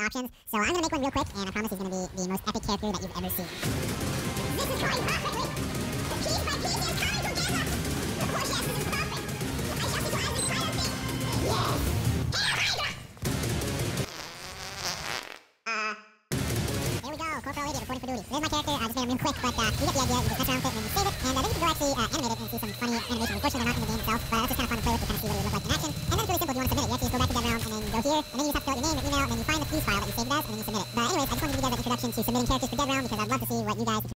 options. So I'm going to make one real quick, and I promise he's going to be the most epic character that you've ever seen. This is going perfectly! Piece by piece is coming together! The course, yes, this is perfect! I shall visualize this final thing! Yes! Hail Hydra! Here we go, Corporal Idiot reporting for duty. There's my character, I just made him real quick, but you get the idea, you just mess around with it, and then you save it, and then you can go actually animate it and see some funny animations. Unfortunately, they're not in the game itself, but that's just kind of fun to play with to kind of see what it would look like in action. And then it's really simple, if you want to submit it, you actually just go back to DevRealm, and then you go here, and then you just have to fill out your name, your email, and then you find the fuse file that you saved it as, and then you submit it. But anyways, I just wanted to give you guys an introduction to submitting characters for DevRealm, because I'd love to see what you guys